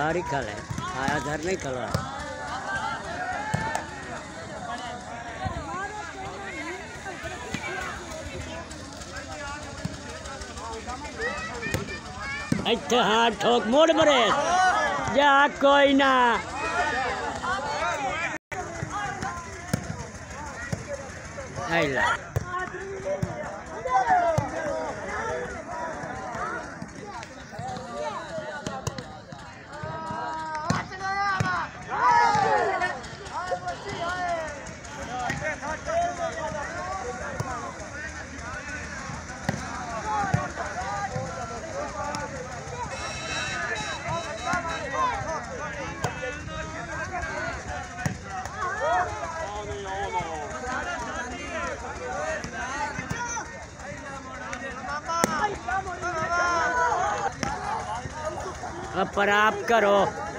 सारी खल है, आया घर नहीं खल रहा। इत्थे हाँ ठोक मोड़ मरे जा कोई ना। आइला अब पर आप करो।